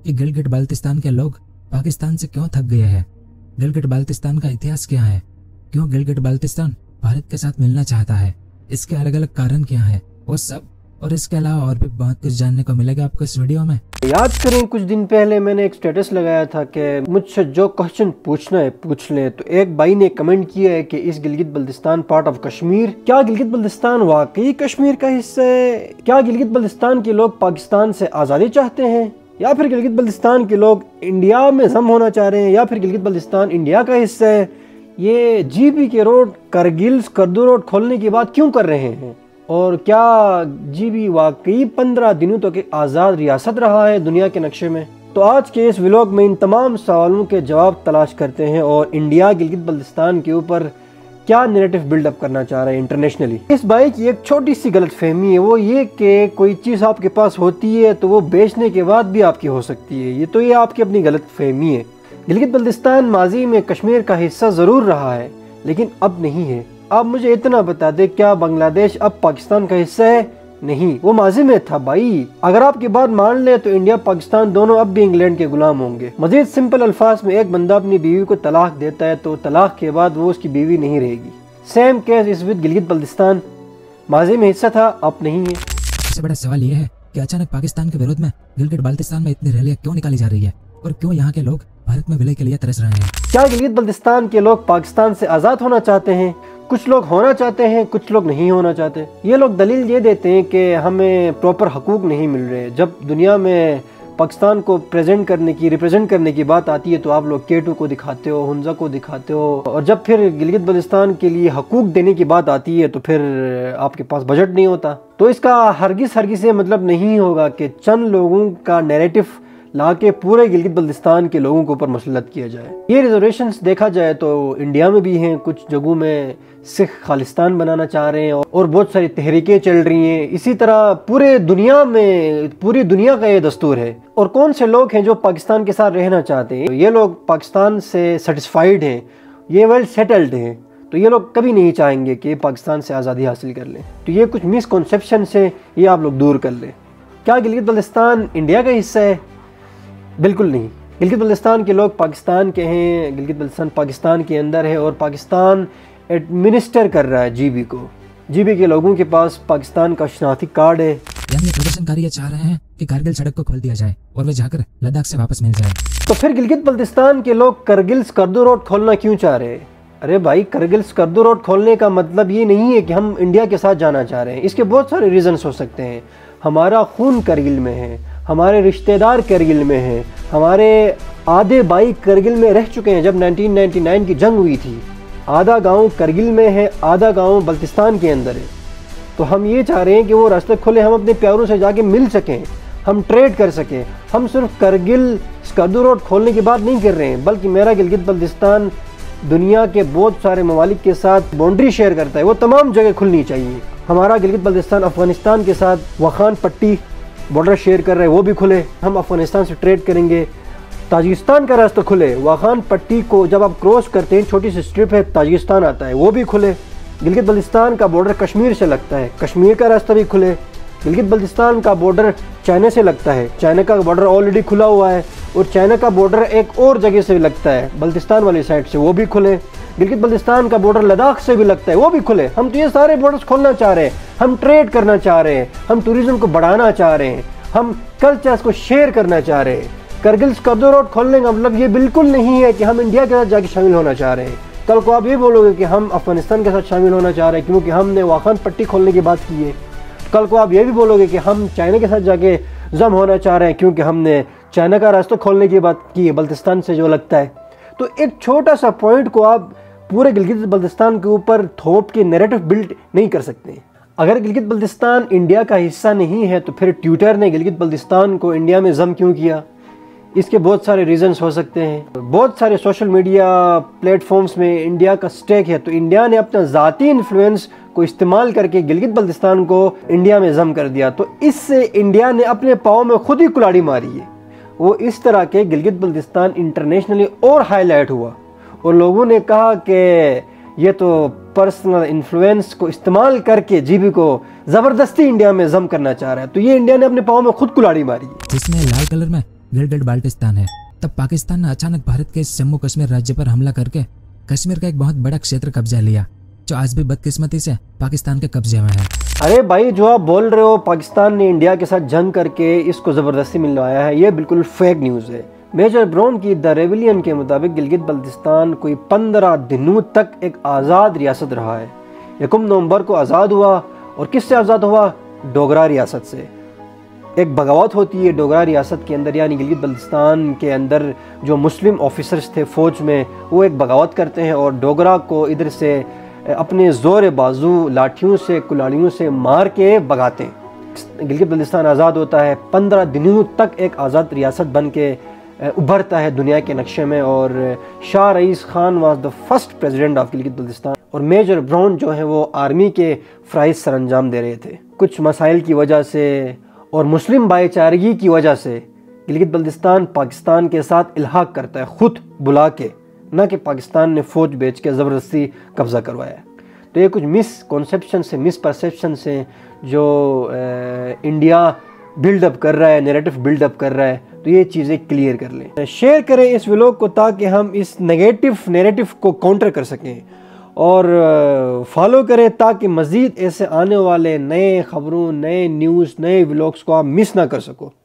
कि गिलगिट बाल्टिस्तान के लोग पाकिस्तान से क्यों थक गए हैं। गिलगिट बाल्टिस्तान का इतिहास क्या है, क्यों गिलगिट बाल्टिस्तान भारत के साथ मिलना चाहता है, इसके अलग अलग कारण क्या है, वो सब और इसके अलावा और भी बहुत कुछ जानने को मिलेगा आपको इस वीडियो में। याद करें कुछ दिन पहले मैंने एक स्टेटस लगाया था कि मुझसे जो क्वेश्चन पूछना है पूछ लें, तो एक भाई ने कमेंट किया है कि इस गिलगित बल्तिस्तान पार्ट ऑफ कश्मीर, क्या गिलगित बल्तिस्तान वाकई कश्मीर का हिस्सा है? क्या गिलगित बल्तिस्तान के लोग पाकिस्तान से आज़ादी चाहते हैं, या फिर गिलगित बल्तिस्तान के लोग इंडिया में जम होना चाह रहे हैं, या फिर गिलगित बल्तिस्तान इंडिया का हिस्सा है? ये जीबी के रोड करगिल स्कर्दू रोड खोलने की बात क्यों कर रहे हैं? और क्या जीबी वाकई 15 दिनों तक एक आज़ाद रियासत रहा है दुनिया के नक्शे में? तो आज के इस व्लॉग में इन तमाम सवालों के जवाब तलाश करते हैं और इंडिया गिलगित बल्तिस्तान के ऊपर क्या नैरेटिव बिल्डअप करना चाह रहा है इंटरनेशनली। इस भाई की एक छोटी सी गलतफहमी है, वो ये कि कोई चीज़ आपके पास होती है तो वो बेचने के बाद भी आपकी हो सकती है। ये आपकी अपनी गलतफहमी है। गिलगित बल्तिस्तान माजी में कश्मीर का हिस्सा ज़रूर रहा है, लेकिन अब नहीं है। आप मुझे इतना बता दें, क्या बांग्लादेश अब पाकिस्तान का हिस्सा है? नहीं, वो माजी में था भाई। अगर आपकी बात मान ले तो इंडिया पाकिस्तान दोनों अब भी इंग्लैंड के गुलाम होंगे। मजीद सिंपल अल्फाज में, एक बंदा अपनी बीवी को तलाक देता है तो तलाक के बाद वो उसकी बीवी नहीं रहेगी। Same case is with Gilgit Baltistan, माजी में हिस्सा था, अब नहीं है। सबसे बड़ा सवाल ये है कि अचानक पाकिस्तान के विरोध में गिलगित बाल्टिस्तान में इतनी रैलियां क्यों निकाली जा रही है और क्यों यहाँ के लोग भारत में विलय के लिए तरस रहे हैं। क्या गिलगित बल्तिस्तान के लोग पाकिस्तान से आज़ाद होना चाहते हैं? कुछ लोग होना चाहते हैं, कुछ लोग नहीं होना चाहते। ये लोग दलील ये देते हैं कि हमें प्रॉपर हकूक नहीं मिल रहे। जब दुनिया में पाकिस्तान को रिप्रेजेंट करने की बात आती है तो आप लोग K2 को दिखाते हो, हुंजा को दिखाते हो, और जब फिर गिलगित बल्तिस्तान के लिए हकूक देने की बात आती है तो फिर आपके पास बजट नहीं होता। तो इसका हरगिज़ से मतलब नहीं होगा कि चंद लोगों का नैरेटिव लाके पूरे गिलगित बल्तिस्तान के लोगों के ऊपर मुसल्लत किया जाए। ये रिजर्वेशंस देखा जाए तो इंडिया में भी हैं, कुछ जगहों में सिख खालिस्तान बनाना चाह रहे हैं और बहुत सारी तहरीकें चल रही हैं। इसी तरह पूरी दुनिया का ये दस्तूर है। और कौन से लोग हैं जो पाकिस्तान के साथ रहना चाहते हैं? ये लोग पाकिस्तान से सेटिस्फाइड हैं, ये वेल सेटल्ड हैं, तो ये लोग कभी नहीं चाहेंगे कि पाकिस्तान से आज़ादी हासिल कर लें। तो ये कुछ मिसकॉन्सेप्शन से ये आप लोग दूर कर लें। क्या गिलगित बल्तिस्तान इंडिया का हिस्सा है? बिल्कुल नहीं। गिलगित बल्तिस्तान के लोग पाकिस्तान के हैं, गिलगित बल्तिस्तान पाकिस्तान के अंदर है और पाकिस्तान एडमिनिस्टर कर रहा है जीबी को। जीबी के लोगों के पास पाकिस्तान का शनाख्ती कार्ड है। यानी प्रदर्शनकारी ये चाह रहे हैं कि कारगिल सड़क को खोल दिया जाए और वे जाकर लद्दाख से वापस मिल जाए। तो फिर गिलगित बल्तिस्तान के लोग करगिल स्कर्दू रोड खोलना क्यों चाह रहे हैं? अरे भाई, करगिल स्कर्दू रोड खोलने का मतलब ये नहीं है कि हम इंडिया के साथ जाना चाह रहे हैं। इसके बहुत सारे रीजंस हो सकते हैं। हमारा खून करगिल में है, हमारे रिश्तेदार करगिल में हैं, हमारे आधे भाई करगिल में रह चुके हैं। जब 1999 की जंग हुई थी, आधा गांव करगिल में है, आधा गांव बल्तिस्तान के अंदर है। तो हम ये चाह रहे हैं कि वो रास्ते खुले, हम अपने प्यारों से जाके मिल सकें, हम ट्रेड कर सकें। हम सिर्फ करगिल स्कर्दू रोड खोलने की बात नहीं कर रहे हैं, बल्कि मेरा गिलगित बल्तिस्तान दुनिया के बहुत सारे ममालिक के साथ बाउंड्री शेयर करता है, वो तमाम जगह खुलनी चाहिए। हमारा गिलगित बल्तिस्तान अफगानिस्तान के साथ वाखान पट्टी बॉर्डर शेयर कर रहे हैं, वो भी खुले। हम अफगानिस्तान से ट्रेड करेंगे। ताजिकिस्तान का रास्ता खुले, वाखान पट्टी को जब आप क्रॉस करते हैं, छोटी सी स्ट्रिप है, ताजिकिस्तान आता है, वो भी खुले। गिलगित बल्तिस्तान का बॉर्डर कश्मीर से लगता है, कश्मीर का रास्ता भी खुले। गिलगित बल्तिस्तान का बॉर्डर चाइना से लगता है, चाइना का बॉर्डर ऑलरेडी खुला हुआ है, और चाइना का बॉर्डर एक और जगह से भी लगता है, बल्तिस्तान वाली साइड से, वो भी खुले। गिलगित बल्तिस्तान का बॉर्डर लद्दाख से भी लगता है, वो भी खुले। हम तो ये सारे बॉर्डर्स खोलना चाह रहे हैं, हम ट्रेड करना चाह रहे हैं, हम टूरिज्म को बढ़ाना चाह रहे हैं, हम कल्चर्स को शेयर करना चाह रहे हैं। करगिल स्कर्दू रोड खोलने का मतलब ये बिल्कुल नहीं है कि हम इंडिया के साथ जाके शामिल होना चाह रहे हैं। कल को आप ये बोलोगे कि हम अफगानिस्तान के साथ शामिल होना चाह रहे हैं क्योंकि हमने वाखान पट्टी खोलने की बात की है। कल को आप ये भी बोलोगे कि हम चाइना के साथ जाके जम होना चाह रहे हैं क्योंकि हमने चाइना का रास्ता खोलने की बात की है, बल्तिस्तान से जो लगता है। तो एक छोटा सा पॉइंट को आप पूरे गिलगित बल्तिस्तान के ऊपर थोप के नैरेटिव बिल्ड नहीं कर सकते। अगर गिलगित बल्तिस्तान इंडिया का हिस्सा नहीं है तो फिर ट्विटर ने गिलगित बल्तिस्तान को इंडिया में जम क्यों किया? इसके बहुत सारे रीजंस हो सकते हैं। बहुत सारे सोशल मीडिया प्लेटफॉर्म्स में इंडिया का स्टेक है, तो इंडिया ने अपना ज़ाती इन्फ्लुएंस को इस्तेमाल करके गिलगित बल्तिस्तान को इंडिया में जम कर दिया। तो इससे इंडिया ने अपने पाँव में खुद ही कुल्हाड़ी मारी है। वो इस तरह के गिलगित बल्तिस्तान इंटरनेशनली और हाईलाइट हुआ और लोगों ने कहा कि ये तो पर्सनल इन्फ्लुएंस को इस्तेमाल करके जीबी को जबरदस्ती इंडिया में जम करना चाह रहा है। तो ये इंडिया ने अपने पाँव में खुद कुल्हाड़ी मारी है। जिसमें लाल कलर में गिलगिट बाल्टिस्तान है। तब पाकिस्तान ने अचानक भारत के जम्मू कश्मीर राज्य पर हमला करके कश्मीर का एक बहुत बड़ा क्षेत्र कब्जा लिया, जो आज भी बदकिस्मती से पाकिस्तान के कब्जे में है। अरे भाई, जो आप बोल रहे हो पाकिस्तान ने इंडिया के साथ जंग करके इसको ज़बरदस्ती मिलवाया है, ये बिल्कुल फेक न्यूज़ है। मेजर ब्राउन की द रेविलियन के मुताबिक गिलगित बल्तिस्तान कोई 15 दिनों तक एक आज़ाद रियासत रहा है। 1 नवंबर को आज़ाद हुआ, और किससे आज़ाद हुआ? डोगरा रियासत से। एक बगावत होती है डोगरा रियासत के अंदर, यानी गिलगित बल्तिस्तान के अंदर जो मुस्लिम ऑफिसर्स थे फ़ौज में, वो एक बगावत करते हैं और डोगरा को इधर से अपने ज़ोर बाजू लाठियों से कुल्हाड़ियों से मार के भगाते हैं। गिलगित बल्तिस्तान आज़ाद होता है, 15 दिनों तक एक आज़ाद रियासत बन के उभरता है दुनिया के नक्शे में, और Shah Raees Khan was the first president of Gilgit Baltistan. और मेजर ब्राउन जो है वो आर्मी के फ़राइज़ सर अंजाम दे रहे थे। कुछ मसाइल की वजह से और मुस्लिम भाईचारगी की वजह से गिलगित बल्तिस्तान पाकिस्तान के साथ इल्हाक करता है, खुद बुला के, ना कि पाकिस्तान ने फ़ौज बेच के ज़बरदस्ती कब्ज़ा करवाया। तो ये कुछ मिसकॉन्सेप्शन से, मिसपरसेप्शन से जो इंडिया बिल्डअप कर रहा है, नैरेटिव बिल्डअप कर रहा है, तो ये चीज़ें क्लियर कर लें। शेयर करें इस व्लॉग को ताकि हम इस नेगेटिव नैरेटिव को काउंटर कर सकें, और फॉलो करें ताकि मज़ीद ऐसे आने वाले नए खबरों, नए न्यूज़, नए व्लॉग्स को आप मिस ना कर सको।